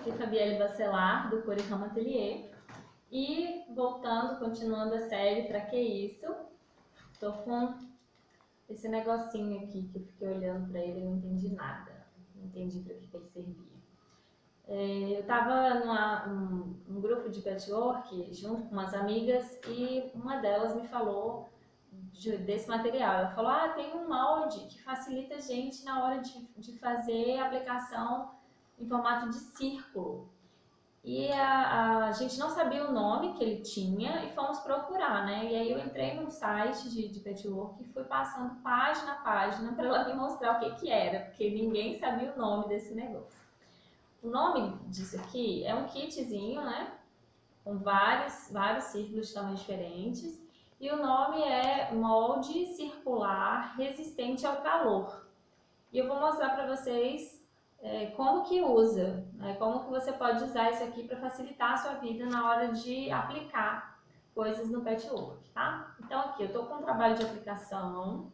aqui Fabielle Bacelar, do Cor-e-Rama Atelier. E voltando, continuando a série Pra Que Isso? Tô com esse negocinho aqui que eu fiquei olhando pra ele e não entendi nada. Não entendi pra que ele servia. Eu tava num grupo de patchwork junto com umas amigas e uma delas me falou desse material. Ela falou, tem um molde que facilita a gente na hora de fazer a aplicação em formato de círculo. E a gente não sabia o nome que ele tinha e fomos procurar, né? E aí eu entrei no site de patchwork e fui passando página a página para ela me mostrar o que era, porque ninguém sabia o nome desse negócio. O nome disso aqui é um kitzinho, né? Com vários círculos de tamanhos diferentes. E o nome é molde circular resistente ao calor. E eu vou mostrar para vocês como que usa, né? Como que você pode usar isso aqui para facilitar a sua vida na hora de aplicar coisas no patchwork, tá? Então aqui eu tô com um trabalho de aplicação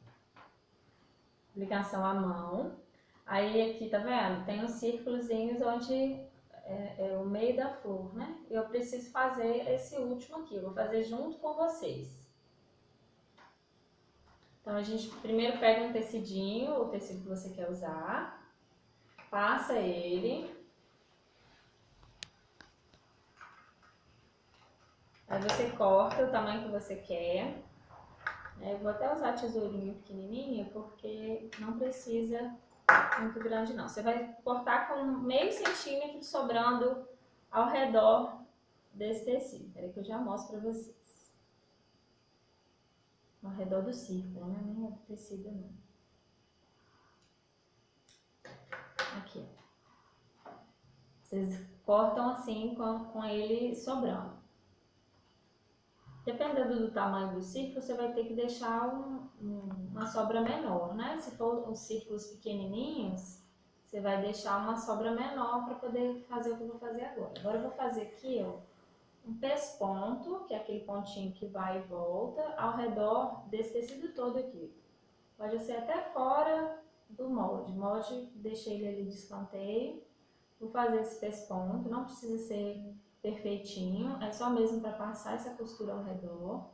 à mão. Aí aqui, tá vendo? Tem uns círculozinhos onde é o meio da flor, né? Eu preciso fazer esse último aqui, eu vou fazer junto com vocês. Então a gente primeiro pega um tecidinho, o tecido que você quer usar, passa ele. Aí você corta o tamanho que você quer. Eu vou até usar a tesourinha pequenininha, porque não precisa muito grande não. Você vai cortar com meio centímetro sobrando ao redor desse tecido. Espera que eu já mostro para vocês. Ao redor do círculo, né? Nem é do tecido não. Aqui. Vocês cortam assim com ele sobrando. Dependendo do tamanho do círculo, você vai ter que deixar uma sobra menor, né? Se for uns círculos pequenininhos, você vai deixar uma sobra menor para poder fazer o que eu vou fazer agora. Agora eu vou fazer aqui, ó, um pesponto, que é aquele pontinho que vai e volta, ao redor desse tecido todo aqui. Pode ser até fora do molde. O molde, deixei ele ali de escanteio. Vou fazer esse pesponto, não precisa ser perfeitinho, é só mesmo para passar essa costura ao redor.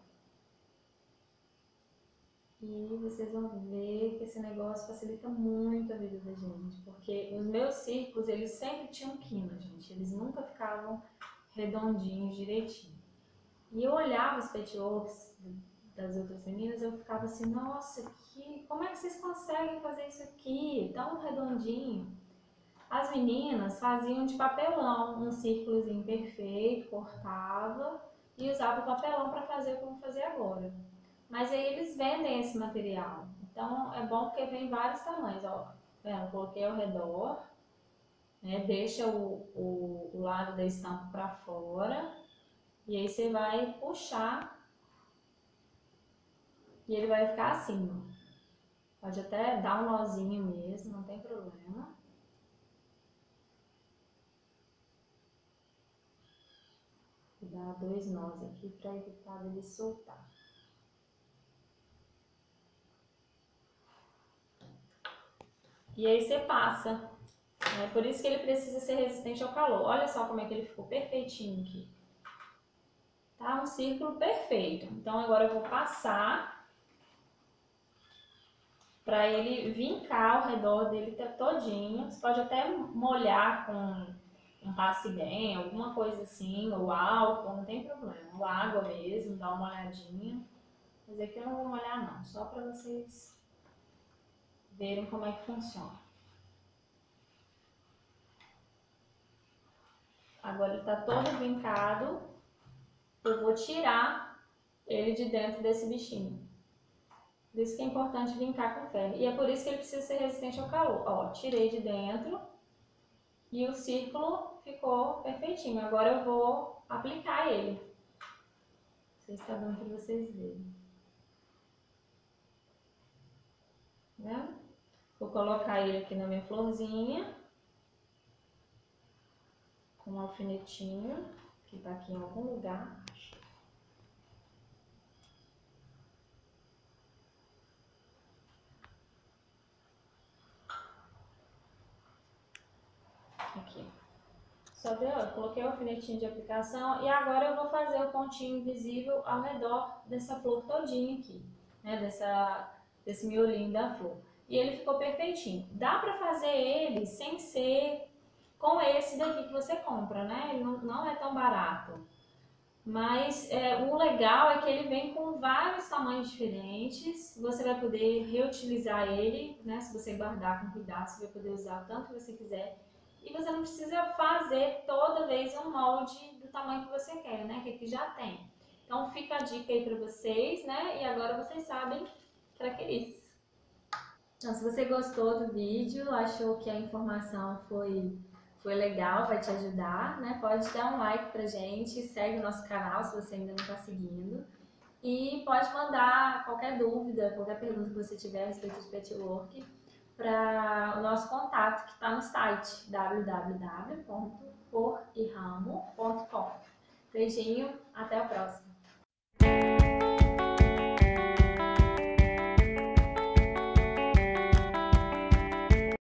E vocês vão ver que esse negócio facilita muito a vida da gente, porque os meus círculos, eles sempre tinham quina, gente, eles nunca ficavam redondinhos, direitinho. E eu olhava os patchworks das outras meninas, eu ficava assim, nossa, como é que vocês conseguem fazer isso aqui, tão redondinho? As meninas faziam de papelão, um círculozinho perfeito, cortava e usava o papelão para fazer o que eu vou fazer agora. Mas aí eles vendem esse material, então é bom porque vem vários tamanhos, ó. Eu coloquei ao redor, né? Deixa o lado da estampa para fora e aí você vai puxar e ele vai ficar assim, ó. Pode até dar um nozinho mesmo, não tem problema. Vou dar 2 nós aqui para evitar dele soltar. E aí você passa. Por isso que ele precisa ser resistente ao calor. Olha só como é que ele ficou perfeitinho aqui. Tá um círculo perfeito. Então agora eu vou passar para ele vincar ao redor dele todinho. Você pode até molhar com um passe bem, alguma coisa assim, ou álcool, não tem problema. Ou água mesmo, dá uma molhadinha. Mas aqui eu não vou molhar não, só para vocês verem como é que funciona. Agora ele está todo vincado, eu vou tirar ele de dentro desse bichinho. Por isso que é importante vincar com ferro. E é por isso que ele precisa ser resistente ao calor. Ó, tirei de dentro e o círculo ficou perfeitinho. Agora eu vou aplicar ele. Não sei se está dando para vocês verem. Né? Vou colocar ele aqui na minha florzinha. Com um alfinetinho, que está aqui em algum lugar. Aqui. Só que eu coloquei o alfinetinho de aplicação e agora eu vou fazer o pontinho invisível ao redor dessa flor todinha aqui, né? Desse miolinho da flor. E ele ficou perfeitinho. Dá pra fazer ele sem ser com esse daqui que você compra, né? Ele não é tão barato. Mas o legal é que ele vem com vários tamanhos diferentes. Você vai poder reutilizar ele, né? Se você guardar com cuidado, você vai poder usar o tanto que você quiser. E você não precisa fazer toda vez um molde do tamanho que você quer, né? Que aqui já tem. Então fica a dica aí para vocês, né? E agora vocês sabem para que isso. Então, se você gostou do vídeo, achou que a informação foi legal, vai te ajudar, né? Pode dar um like pra gente, segue o nosso canal se você ainda não está seguindo. E pode mandar qualquer dúvida, qualquer pergunta que você tiver a respeito de patchwork para o nosso contato que está no site www.coriramo.com. Beijinho, até a próxima!